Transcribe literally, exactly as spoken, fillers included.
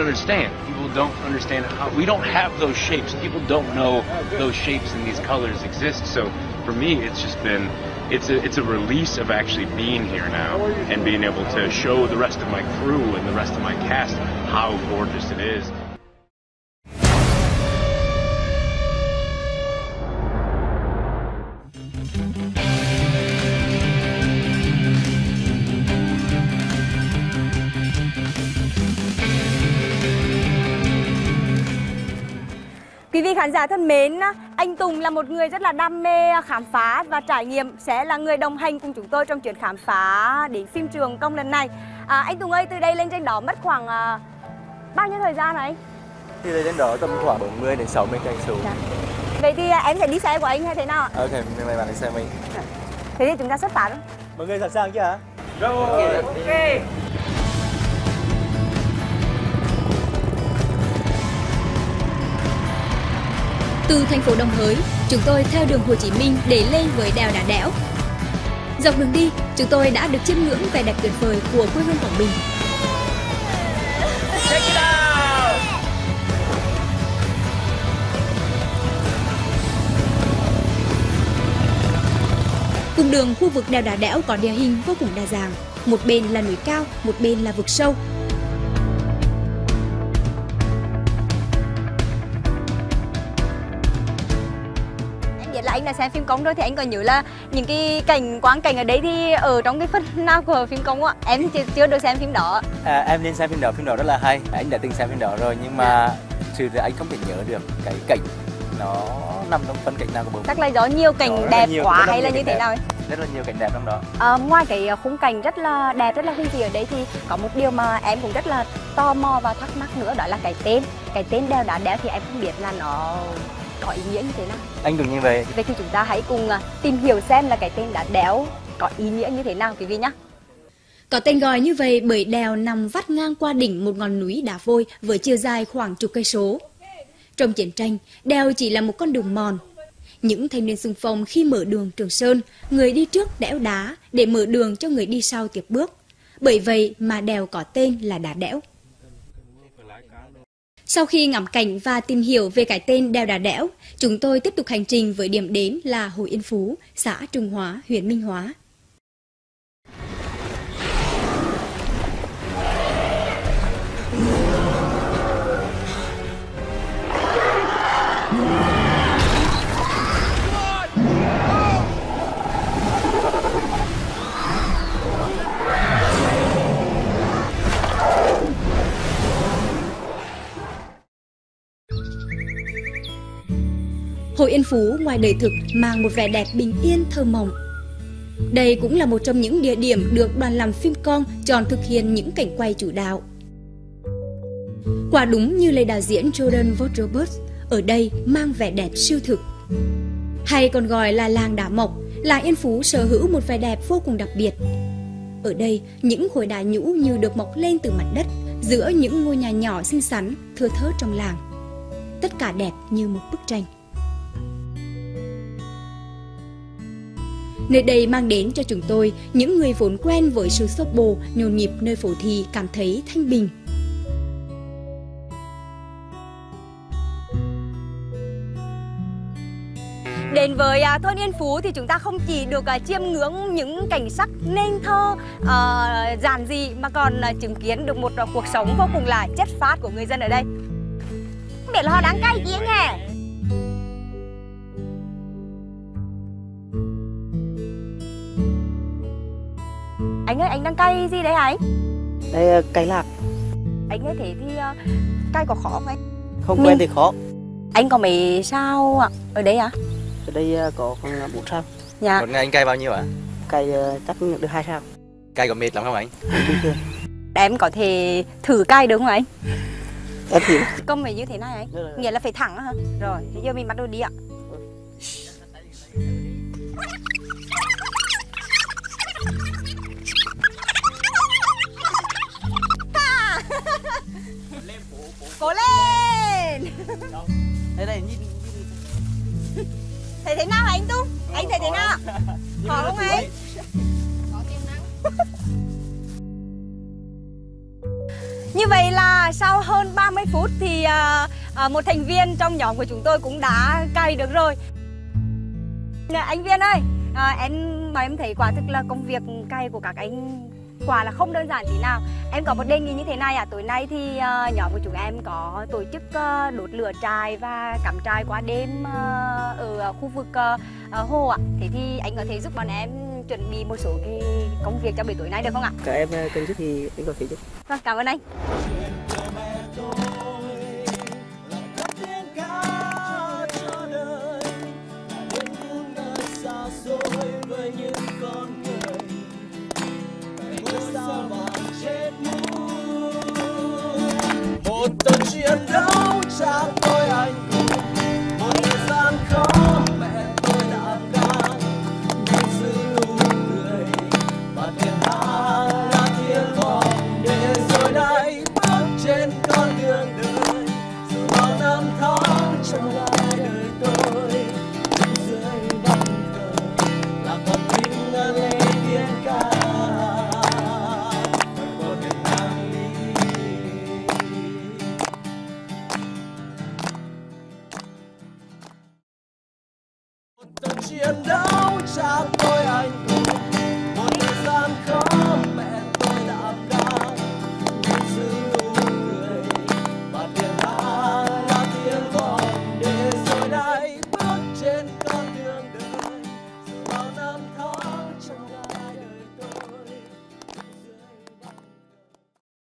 understand. People don't understand how we don't have those shapes. People don't know those shapes and these colors exist. So for me, it's just been it's a it's a release of actually being here now and being able to show the rest of my crew and the rest of my cast how gorgeous it is. Quý vị khán giả thân mến, anh Tùng là một người rất là đam mê khám phá và trải nghiệm, sẽ là người đồng hành cùng chúng tôi trong chuyến khám phá đến phim Trường Công lần này. À, anh Tùng ơi, từ đây lên trên đó mất khoảng à, bao nhiêu thời gian này? Từ đây đến đó tầm khoảng bốn mươi đến sáu mươi cây số. Dạ. Vậy thì à, em sẽ đi xe của anh hay thế nào? Ok, mình mời bạn đi xe mình. Dạ. Thế thì chúng ta xuất phát. Mọi người sẵn sàng chưa hả? Rồi. Ok. Từ thành phố Đồng Hới, chúng tôi theo đường Hồ Chí Minh để lên với đèo Đá Đẽo. Dọc đường đi, chúng tôi đã được chiêm ngưỡng vẻ đẹp tuyệt vời của quê hương Quảng Bình. Check it out. Cung đường khu vực đèo Đá Đẽo có địa hình vô cùng đa dạng. Một bên là núi cao, một bên là vực sâu. Là anh đã xem phim Công rồi thì anh còn nhớ là những cái cảnh quang cảnh ở đấy thì ở trong cái phần nào của phim Công ạ? Em chưa, chưa được xem phim đó. À, em nên xem phim đó, phim đó rất là hay. Anh đã từng xem phim đó rồi nhưng mà thực sự là anh không thể nhớ được cái cảnh nó nằm trong phân cảnh nào của bộ. Chắc là do nhiều cảnh đó, đẹp nhiều, quá hay là như thế đẹp. nào ấy? Rất là nhiều cảnh đẹp trong đó. À, ngoài cái khung cảnh rất là đẹp, rất là hùng vĩ ở đấy thì có một điều mà em cũng rất là tò mò và thắc mắc nữa, đó là cái tên. Cái tên đèo Đá Đẽo thì em không biết là nó có ý nghĩa như thế nào. Anh đừng như vậy. Vậy thì chúng ta hãy cùng tìm hiểu xem là cái tên Đá Đẽo có ý nghĩa như thế nào quý vị nhé. Có tên gọi như vậy bởi đèo nằm vắt ngang qua đỉnh một ngọn núi đá vôi với chiều dài khoảng chục cây số. Trong chiến tranh, đèo chỉ là một con đường mòn. Những thanh niên xung phong khi mở đường Trường Sơn, người đi trước đẽo đá để mở đường cho người đi sau tiếp bước. Bởi vậy mà đèo có tên là Đá Đẽo. Sau khi ngắm cảnh và tìm hiểu về cái tên đèo Đá Đẽo, chúng tôi tiếp tục hành trình với điểm đến là Hồ Yên Phú, xã Trung Hóa, huyện Minh Hóa. Hồ Yên Phú ngoài đời thực mang một vẻ đẹp bình yên thơ mộng. Đây cũng là một trong những địa điểm được đoàn làm phim con chọn thực hiện những cảnh quay chủ đạo. Quả đúng như lời đạo diễn Jordan Vogt Roberts, ở đây mang vẻ đẹp siêu thực. Hay còn gọi là làng Đá Mộc, làng Yên Phú sở hữu một vẻ đẹp vô cùng đặc biệt. Ở đây, những khối đá nhũ như được mọc lên từ mặt đất, giữa những ngôi nhà nhỏ xinh xắn, thưa thớt trong làng. Tất cả đẹp như một bức tranh. Nơi đây mang đến cho chúng tôi, những người vốn quen với sự xô bồ, nhộn nhịp nơi phố thị cảm thấy thanh bình. Đến với uh, thôn Yên Phú thì chúng ta không chỉ được uh, chiêm ngưỡng những cảnh sắc nên thơ uh, giản dị mà còn uh, chứng kiến được một uh, cuộc sống vô cùng là chất phát của người dân ở đây. Không biết là họ đang cay gì anh hả? Anh ơi, anh đang cay gì đấy hả anh? Đây cay lạc. Anh ơi, thế thì uh, cay có khó không anh? Không quen Mình... thì khó. Anh có mấy sao ạ? Ở đây hả? Ở đây có khoảng bốn sao. Dạ. Một ngày anh cay bao nhiêu ạ? Cay chắc được hai sao. Cay có mệt lắm không anh? Em có thể thử cay được không anh? Em thử. Công phải như thế này anh? Rồi. Nghĩa là phải thẳng hả? Rồi, bây giờ mình bắt đầu đi ạ. Cố lên. Đây đây nhìn. Thấy thế nào hả anh Tung? Anh thấy thế nào? Khó không anh? Có tiềm năng. Như vậy là và sau hơn ba mươi phút thì à, à, một thành viên trong nhóm của chúng tôi cũng đã cày được rồi. Nè, anh Viên ơi, à, em mà em thấy quả thực là công việc cày của các anh quả là không đơn giản tí nào. Em có một đề nghị như thế này à, tối nay thì uh, nhóm của chúng em có tổ chức uh, đốt lửa trại và cắm trại qua đêm uh, ở khu vực uh, uh, hồ ạ. Thế thì anh có thể giúp bọn em chuẩn bị một số cái công việc cho buổi tối nay được không ạ? Các em cần giúp thì anh có thể giúp. Vâng, cảm ơn anh. Một trận chiến đấu cha tôi anh hùng, một thời gian khó mẹ tôi đã đang nhưng giữ nụ cười và tiền thang là thiên vọng để rồi đây bước trên con đường đời dù bao năm tháng trong lại đời tôi đứng dưới bóng cờ là con tim ngân lên tiếng ca. Chiến đấu cha tôi anh